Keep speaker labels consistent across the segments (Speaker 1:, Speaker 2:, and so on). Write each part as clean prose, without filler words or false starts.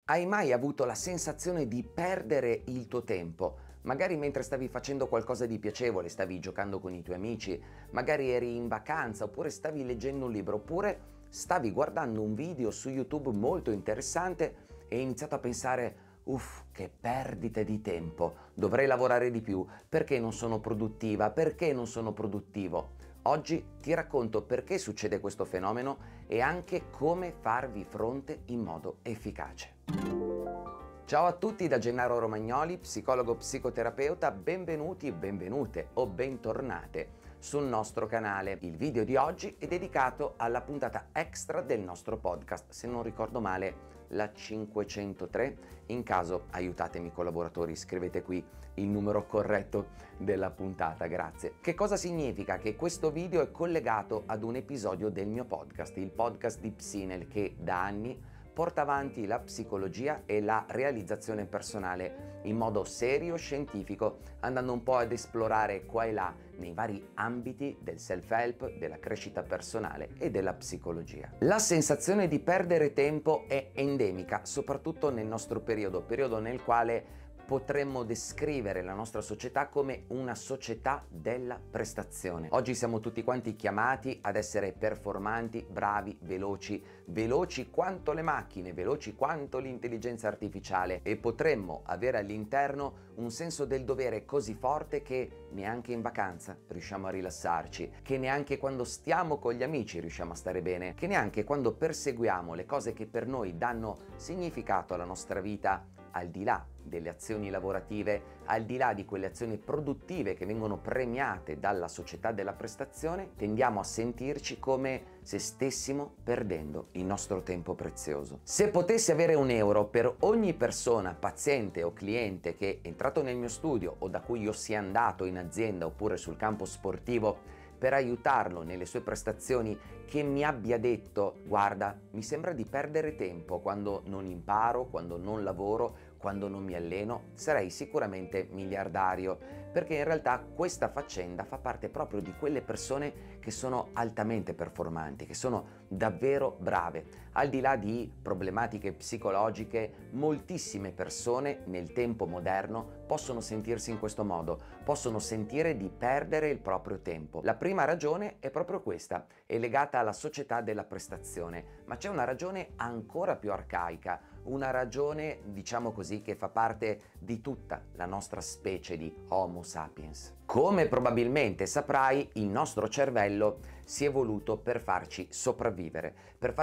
Speaker 1: Hai mai avuto la sensazione di perdere il tuo tempo? Magari mentre stavi facendo qualcosa di piacevole, stavi giocando con i tuoi amici, magari eri in vacanza, oppure stavi leggendo un libro, oppure stavi guardando un video su YouTube molto interessante e hai iniziato a pensare: uff, che perdita di tempo, dovrei lavorare di più, perché non sono produttiva, perché non sono produttivo? Oggi ti racconto perché succede questo fenomeno e anche come farvi fronte in modo efficace. Ciao a tutti da Gennaro Romagnoli, psicologo psicoterapeuta, benvenuti, benvenute o bentornate sul nostro canale. Il video di oggi è dedicato alla puntata extra del nostro podcast, se non ricordo male la 503. In caso aiutatemi collaboratori, scrivete qui il numero corretto della puntata, grazie. Che cosa significa? Che questo video è collegato ad un episodio del mio podcast, il podcast di Psynel, che da anni porta avanti la psicologia e la realizzazione personale in modo serio, scientifico, andando un po' ad esplorare qua e là nei vari ambiti del self-help, della crescita personale e della psicologia. La sensazione di perdere tempo è endemica, soprattutto nel nostro periodo nel quale potremmo descrivere la nostra società come una società della prestazione. Oggi siamo tutti quanti chiamati ad essere performanti, bravi, veloci quanto le macchine, veloci quanto l'intelligenza artificiale, e potremmo avere all'interno un senso del dovere così forte che neanche in vacanza riusciamo a rilassarci, che neanche quando stiamo con gli amici riusciamo a stare bene, che neanche quando perseguiamo le cose che per noi danno significato alla nostra vita, al di là delle azioni lavorative, al di là di quelle azioni produttive che vengono premiate dalla società della prestazione, tendiamo a sentirci come se stessimo perdendo il nostro tempo prezioso. Se potessi avere €1 per ogni persona, paziente o cliente, che è entrato nel mio studio o da cui io sia andato in azienda oppure sul campo sportivo per aiutarlo nelle sue prestazioni, che mi abbia detto: guarda, mi sembra di perdere tempo quando non imparo, quando non lavoro, quando non mi alleno, sarei sicuramente miliardario, perché in realtà questa faccenda fa parte proprio di quelle persone che sono altamente performanti, che sono davvero brave. Al di là di problematiche psicologiche, moltissime persone nel tempo moderno possono sentirsi in questo modo, possono sentire di perdere il proprio tempo. La prima ragione è proprio questa, è legata alla società della prestazione, ma c'è una ragione ancora più arcaica, una ragione, diciamo così, che fa parte di tutta la nostra specie di Homo sapiens. Come probabilmente saprai, il nostro cervello si è evoluto per farci sopravvivere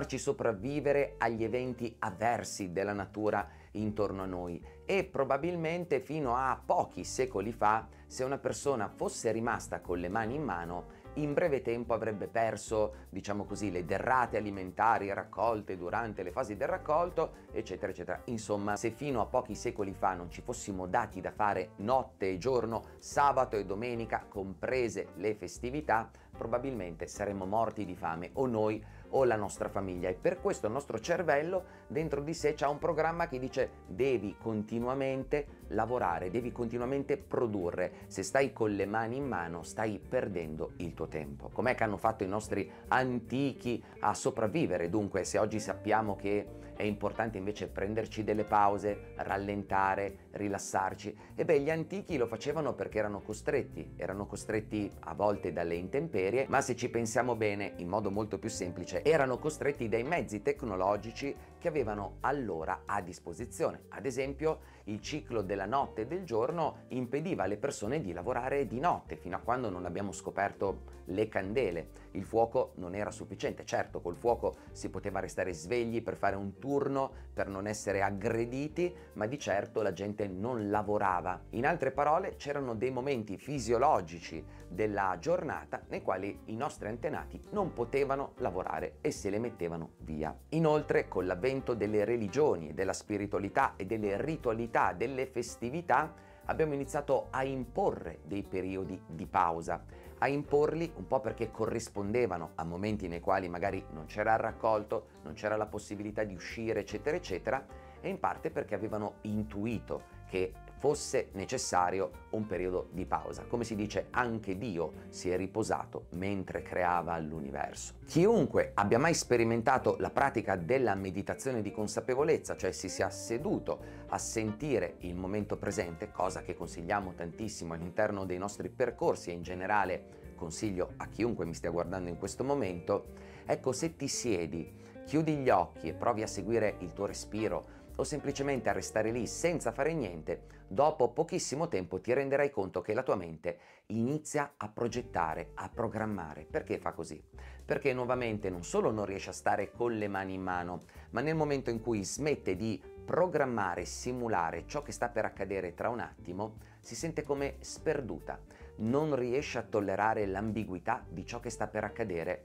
Speaker 1: agli eventi avversi della natura intorno a noi, e probabilmente fino a pochi secoli fa, se una persona fosse rimasta con le mani in mano, in breve tempo avrebbe perso, diciamo così, le derrate alimentari raccolte durante le fasi del raccolto, eccetera, eccetera. Insomma, se fino a pochi secoli fa non ci fossimo dati da fare notte e giorno, sabato e domenica, comprese le festività, probabilmente saremmo morti di fame, o noi o la nostra famiglia. E per questo il nostro cervello dentro di sé c'ha un programma che dice: devi continuamente lavorare, devi continuamente produrre. Se stai con le mani in mano stai perdendo il tuo tempo. Com'è che hanno fatto i nostri antichi a sopravvivere? Dunque, se oggi sappiamo che è importante invece prenderci delle pause, rallentare, rilassarci, e beh, gli antichi lo facevano perché erano costretti a volte dalle intemperie, ma se ci pensiamo bene, in modo molto più semplice, erano costretti dai mezzi tecnologici che avevano allora a disposizione. Ad esempio, il ciclo della notte e del giorno impediva alle persone di lavorare di notte, fino a quando non abbiamo scoperto le candele. Il fuoco non era sufficiente. Certo, col fuoco si poteva restare svegli per fare un turno, per non essere aggrediti, ma di certo la gente non lavorava. In altre parole, c'erano dei momenti fisiologici della giornata nei quali i nostri antenati non potevano lavorare e se le mettevano via. Inoltre, con l'avvento delle religioni, della spiritualità e delle ritualità, delle festività, abbiamo iniziato a imporre dei periodi di pausa, a imporli un po' perché corrispondevano a momenti nei quali magari non c'era il raccolto, non c'era la possibilità di uscire, eccetera, eccetera, e in parte perché avevano intuito che fosse necessario un periodo di pausa. Come si dice, anche Dio si è riposato mentre creava l'universo. Chiunque abbia mai sperimentato la pratica della meditazione di consapevolezza, cioè si sia seduto a sentire il momento presente, cosa che consigliamo tantissimo all'interno dei nostri percorsi e in generale consiglio a chiunque mi stia guardando in questo momento, ecco, se ti siedi, chiudi gli occhi e provi a seguire il tuo respiro o semplicemente a restare lì senza fare niente, dopo pochissimo tempo ti renderai conto che la tua mente inizia a progettare, a programmare. Perché fa così? Perché nuovamente non solo non riesce a stare con le mani in mano, ma nel momento in cui smette di programmare, simulare ciò che sta per accadere tra un attimo, si sente come sperduta, non riesce a tollerare l'ambiguità di ciò che sta per accadere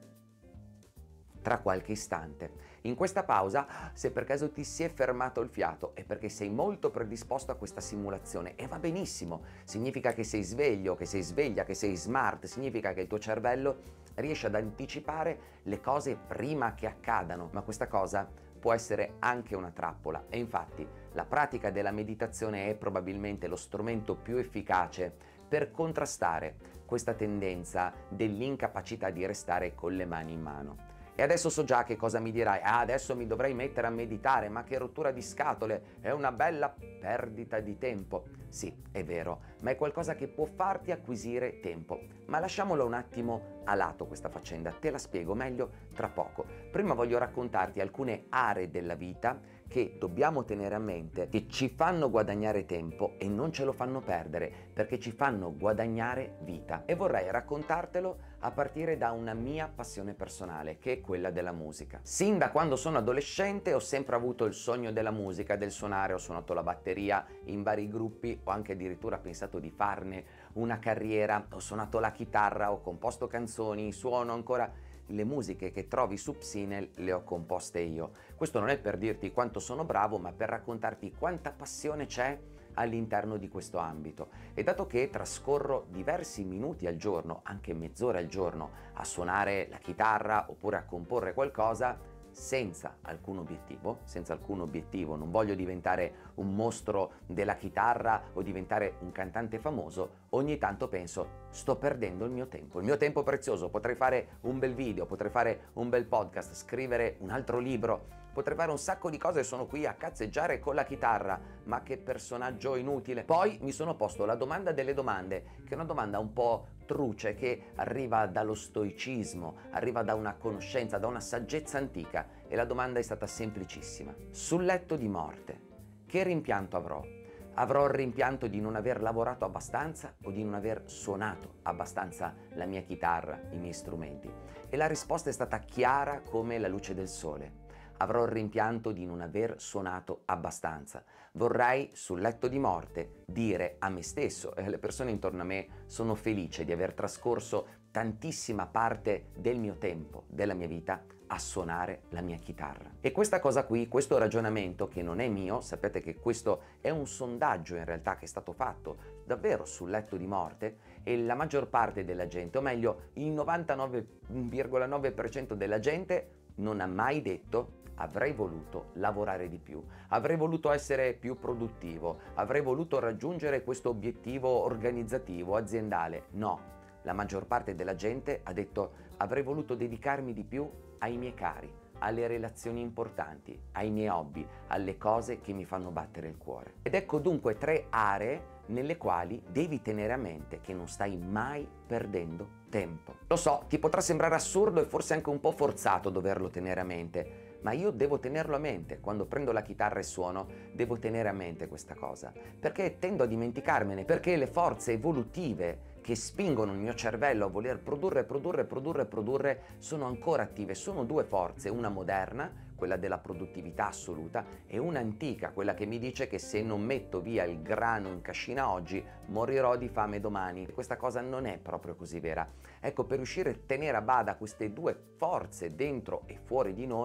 Speaker 1: tra qualche istante. In questa pausa, se per caso ti si è fermato il fiato, è perché sei molto predisposto a questa simulazione e va benissimo. Significa che sei sveglio, che sei sveglia, che sei smart, significa che il tuo cervello riesce ad anticipare le cose prima che accadano, ma questa cosa può essere anche una trappola e infatti la pratica della meditazione è probabilmente lo strumento più efficace per contrastare questa tendenza dell'incapacità di restare con le mani in mano. E adesso so già che cosa mi dirai, adesso mi dovrei mettere a meditare, ma che rottura di scatole, è una bella perdita di tempo. Sì, è vero, ma è qualcosa che può farti acquisire tempo. Ma lasciamolo un attimo a lato questa faccenda, te la spiego meglio tra poco. Prima voglio raccontarti alcune aree della vita che dobbiamo tenere a mente, che ci fanno guadagnare tempo e non ce lo fanno perdere, perché ci fanno guadagnare vita. E vorrei raccontartelo a partire da una mia passione personale, che è quella della musica. Sin da quando sono adolescente ho sempre avuto il sogno della musica, del suonare, ho suonato la batteria in vari gruppi, ho anche addirittura pensato di farne una carriera, ho suonato la chitarra, ho composto canzoni, suono ancora. Le musiche che trovi su Psinel le ho composte io. Questo non è per dirti quanto sono bravo, ma per raccontarti quanta passione c'è all'interno di questo ambito. E dato che trascorro diversi minuti al giorno, anche mezz'ora al giorno, a suonare la chitarra oppure a comporre qualcosa, senza alcun obiettivo, non voglio diventare un mostro della chitarra o diventare un cantante famoso, ogni tanto penso, sto perdendo il mio tempo prezioso, potrei fare un bel video, potrei fare un bel podcast, scrivere un altro libro, potrei fare un sacco di cose e sono qui a cazzeggiare con la chitarra, ma che personaggio inutile. Poi mi sono posto la domanda delle domande, che è una domanda un po' truce che arriva dallo stoicismo, arriva da una conoscenza, da una saggezza antica e la domanda è stata semplicissima. Sul letto di morte, che rimpianto avrò? Avrò il rimpianto di non aver lavorato abbastanza o di non aver suonato abbastanza la mia chitarra, i miei strumenti? E la risposta è stata chiara come la luce del sole. Avrò il rimpianto di non aver suonato abbastanza. Vorrei sul letto di morte dire a me stesso e alle persone intorno a me sono felice di aver trascorso tantissima parte del mio tempo, della mia vita a suonare la mia chitarra. E questa cosa qui, questo ragionamento che non è mio, sapete che questo è un sondaggio in realtà che è stato fatto davvero sul letto di morte e la maggior parte della gente, o meglio il 99,9% della gente non ha mai detto avrei voluto lavorare di più, avrei voluto essere più produttivo, avrei voluto raggiungere questo obiettivo organizzativo, aziendale. No, la maggior parte della gente ha detto avrei voluto dedicarmi di più ai miei cari, alle relazioni importanti, ai miei hobby, alle cose che mi fanno battere il cuore. Ed ecco dunque 3 aree nelle quali devi tenere a mente che non stai mai perdendo tempo. Lo so, ti potrà sembrare assurdo e forse anche un po' forzato doverlo tenere a mente, ma io devo tenerlo a mente. Quando prendo la chitarra e suono, devo tenere a mente questa cosa, perché tendo a dimenticarmene, perché le forze evolutive che spingono il mio cervello a voler produrre sono ancora attive. Sono 2 forze, una moderna, quella della produttività assoluta, e una antica, quella che mi dice che se non metto via il grano in cascina oggi, morirò di fame domani. Questa cosa non è proprio così vera. Ecco, per riuscire a tenere a bada queste 2 forze dentro e fuori di noi,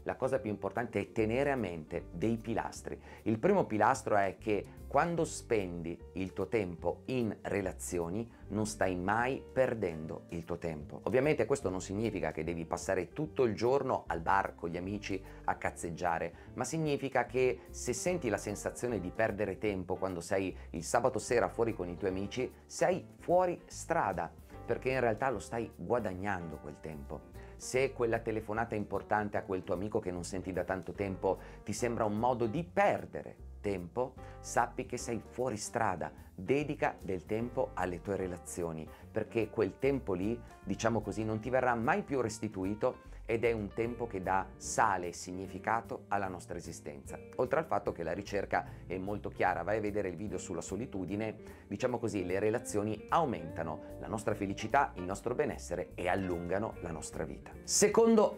Speaker 1: la cosa più importante è tenere a mente dei pilastri. Il primo pilastro è che quando spendi il tuo tempo in relazioni non stai mai perdendo il tuo tempo. Ovviamente questo non significa che devi passare tutto il giorno al bar con gli amici a cazzeggiare, ma significa che se senti la sensazione di perdere tempo quando sei il sabato sera fuori con i tuoi amici, sei fuori strada, perché in realtà lo stai guadagnando quel tempo. Se quella telefonata importante a quel tuo amico che non senti da tanto tempo ti sembra un modo di perdere tempo, sappi che sei fuori strada. Dedica del tempo alle tue relazioni, perché quel tempo lì, diciamo così, non ti verrà mai più restituito ed è un tempo che dà sale e significato alla nostra esistenza. Oltre al fatto che la ricerca è molto chiara, vai a vedere il video sulla solitudine, diciamo così, le relazioni aumentano la nostra felicità, il nostro benessere e allungano la nostra vita. Secondo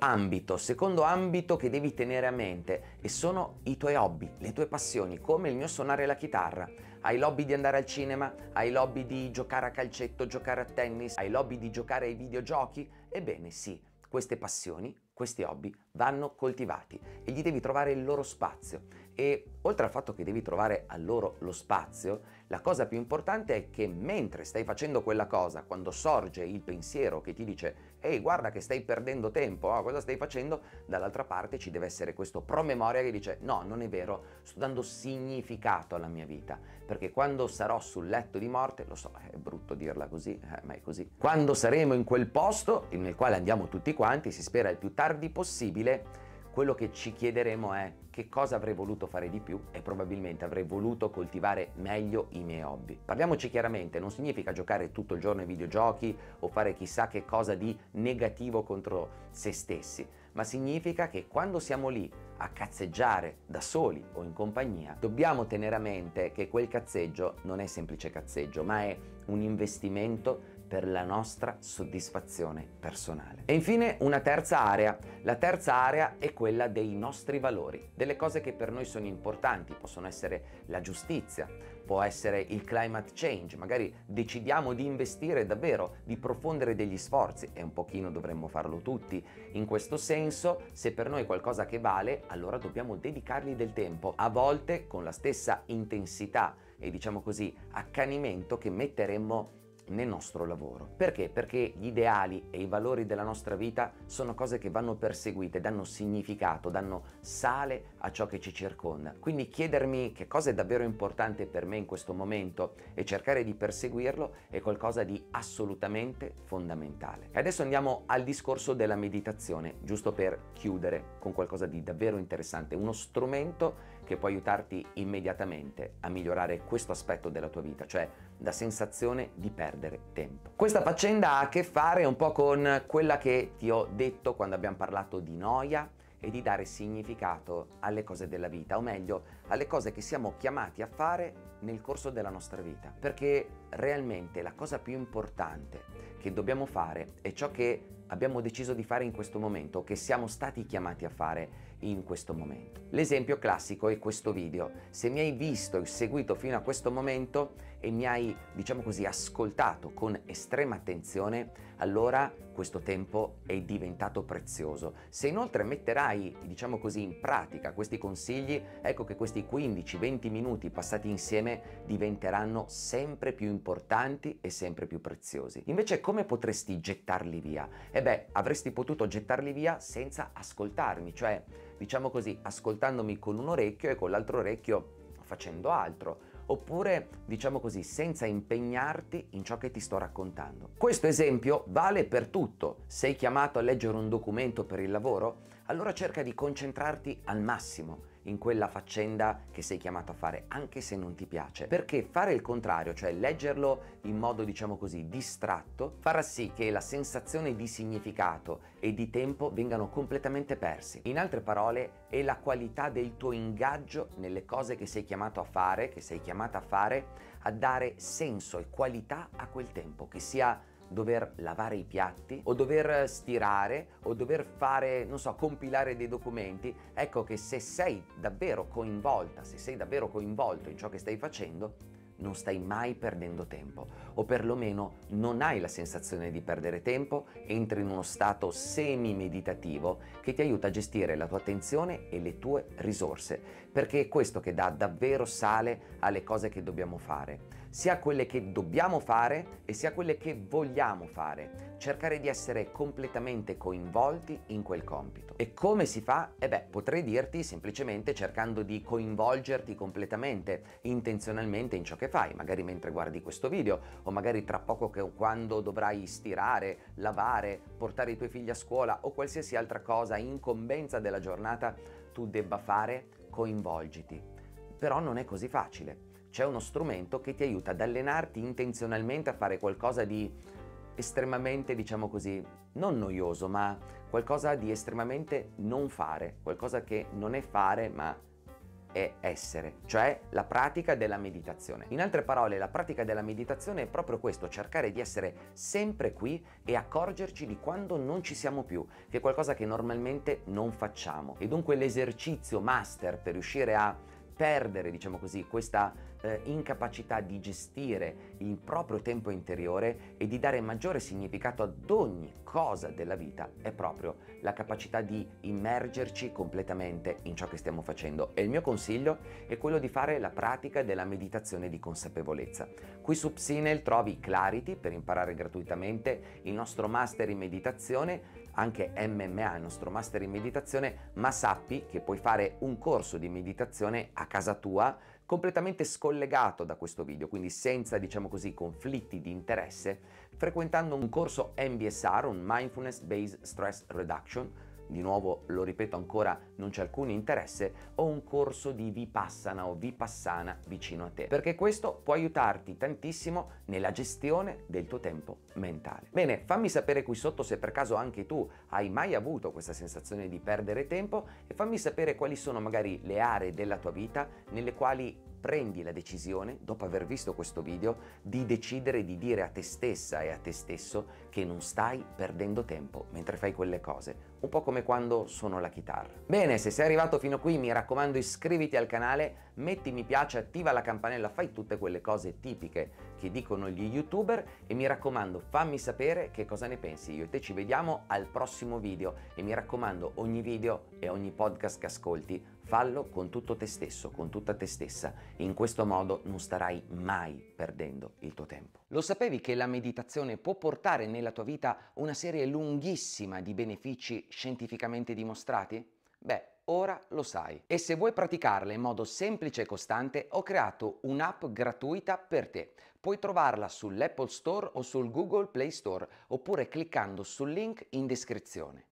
Speaker 1: ambito che devi tenere a mente e sono i tuoi hobby, le tue passioni, come il mio suonare la chitarra. Hai l'hobby di andare al cinema? Hai l'hobby di giocare a calcetto, giocare a tennis? Hai l'hobby di giocare ai videogiochi? Ebbene sì, queste passioni, questi hobby vanno coltivati e gli devi trovare il loro spazio. E oltre al fatto che devi trovare a loro lo spazio, la cosa più importante è che mentre stai facendo quella cosa, quando sorge il pensiero che ti dice «Ehi, guarda che stai perdendo tempo, cosa stai facendo?», dall'altra parte ci deve essere questo promemoria che dice «No, non è vero, sto dando significato alla mia vita, perché quando sarò sul letto di morte, lo so, è brutto dirla così, ma è così, quando saremo in quel posto nel quale andiamo tutti quanti, si spera il più tardi possibile, quello che ci chiederemo è che cosa avrei voluto fare di più e probabilmente avrei voluto coltivare meglio i miei hobby. Parliamoci chiaramente, non significa giocare tutto il giorno ai videogiochi o fare chissà che cosa di negativo contro se stessi, ma significa che quando siamo lì a cazzeggiare da soli o in compagnia, dobbiamo tenere a mente che quel cazzeggio non è semplice cazzeggio, ma è un investimento per la nostra soddisfazione personale. E infine una terza area. La terza area è quella dei nostri valori, delle cose che per noi sono importanti, possono essere la giustizia, può essere il climate change, magari decidiamo di investire davvero, di profondere degli sforzi e un pochino dovremmo farlo tutti. In questo senso, se per noi è qualcosa che vale, allora dobbiamo dedicargli del tempo, a volte con la stessa intensità e diciamo così accanimento che metteremmo nel nostro lavoro. Perché? Perché gli ideali e i valori della nostra vita sono cose che vanno perseguite, danno significato, danno sale a ciò che ci circonda. Quindi chiedermi che cosa è davvero importante per me in questo momento e cercare di perseguirlo è qualcosa di assolutamente fondamentale. E adesso andiamo al discorso della meditazione, giusto per chiudere con qualcosa di davvero interessante, uno strumento che può aiutarti immediatamente a migliorare questo aspetto della tua vita, cioè la sensazione di perdere tempo. Questa faccenda ha a che fare un po' con quella che ti ho detto quando abbiamo parlato di noia e di dare significato alle cose della vita, o meglio, alle cose che siamo chiamati a fare nel corso della nostra vita. Perché realmente la cosa più importante che dobbiamo fare è ciò che abbiamo deciso di fare in questo momento, o che siamo stati chiamati a fare in questo momento. L'esempio classico è questo video. Se mi hai visto e seguito fino a questo momento e mi hai, diciamo così, ascoltato con estrema attenzione, allora questo tempo è diventato prezioso. Se inoltre metterai, diciamo così, in pratica questi consigli, ecco che questi 15-20 minuti passati insieme diventeranno sempre più importanti e sempre più preziosi. Invece come potresti gettarli via? Avresti potuto gettarli via senza ascoltarmi, cioè, diciamo così, ascoltandomi con un orecchio e con l'altro orecchio facendo altro, oppure, diciamo così, senza impegnarti in ciò che ti sto raccontando. Questo esempio vale per tutto. Sei chiamato a leggere un documento per il lavoro? Allora cerca di concentrarti al massimo in quella faccenda che sei chiamato a fare, anche se non ti piace, perché fare il contrario, cioè leggerlo in modo, diciamo così, distratto, farà sì che la sensazione di significato e di tempo vengano completamente persi. In altre parole, è la qualità del tuo ingaggio nelle cose che sei chiamato a fare, che sei chiamata a fare, a dare senso e qualità a quel tempo, che sia dover lavare i piatti o dover stirare o dover fare, non so, compilare dei documenti. Ecco che se sei davvero coinvolta, se sei davvero coinvolto in ciò che stai facendo, non stai mai perdendo tempo, o perlomeno non hai la sensazione di perdere tempo, entri in uno stato semi-meditativo che ti aiuta a gestire la tua attenzione e le tue risorse, perché è questo che dà davvero sale alle cose che dobbiamo fare, sia quelle che dobbiamo fare e sia quelle che vogliamo fare, cercare di essere completamente coinvolti in quel compito. E come si fa? Potrei dirti semplicemente cercando di coinvolgerti completamente, intenzionalmente in ciò che fai, magari mentre guardi questo video o magari tra poco quando dovrai stirare, lavare, portare i tuoi figli a scuola o qualsiasi altra cosa, incombenza della giornata tu debba fare, coinvolgiti. Però non è così facile. C'è uno strumento che ti aiuta ad allenarti intenzionalmente a fare qualcosa di estremamente, diciamo così, non noioso, ma qualcosa di estremamente non fare, qualcosa che non è fare, ma è essere, cioè la pratica della meditazione. In altre parole, la pratica della meditazione è proprio questo, cercare di essere sempre qui e accorgerci di quando non ci siamo più, che è qualcosa che normalmente non facciamo. E dunque l'esercizio master per riuscire a perdere, diciamo così, questa incapacità di gestire il proprio tempo interiore e di dare maggiore significato ad ogni cosa della vita è proprio la capacità di immergerci completamente in ciò che stiamo facendo. E il mio consiglio è quello di fare la pratica della meditazione di consapevolezza. Qui su Psynel trovi Clarity per imparare gratuitamente il nostro master in meditazione, anche MMA, il nostro master in meditazione, ma sappi che puoi fare un corso di meditazione a casa tua completamente scollegato da questo video, quindi senza, diciamo così, conflitti di interesse, frequentando un corso MBSR, un Mindfulness Based Stress Reduction, di nuovo lo ripeto ancora, non c'è alcun interesse, o un corso di Vipassana o Vipassana vicino a te, perché questo può aiutarti tantissimo nella gestione del tuo tempo mentale. Bene, fammi sapere qui sotto se per caso anche tu hai mai avuto questa sensazione di perdere tempo e fammi sapere quali sono magari le aree della tua vita nelle quali prendi la decisione, dopo aver visto questo video, di decidere di dire a te stessa e a te stesso che non stai perdendo tempo mentre fai quelle cose, un po' come quando suono la chitarra. Bene, se sei arrivato fino qui, mi raccomando iscriviti al canale, metti mi piace, attiva la campanella, fai tutte quelle cose tipiche che dicono gli youtuber e mi raccomando fammi sapere che cosa ne pensi. Io e te ci vediamo al prossimo video e mi raccomando ogni video e ogni podcast che ascolti fallo con tutto te stesso, con tutta te stessa. In questo modo non starai mai perdendo il tuo tempo. Lo sapevi che la meditazione può portare nella tua vita una serie lunghissima di benefici scientificamente dimostrati? Ora lo sai. E se vuoi praticarla in modo semplice e costante, ho creato un'app gratuita per te. Puoi trovarla sull'Apple Store o sul Google Play Store, oppure cliccando sul link in descrizione.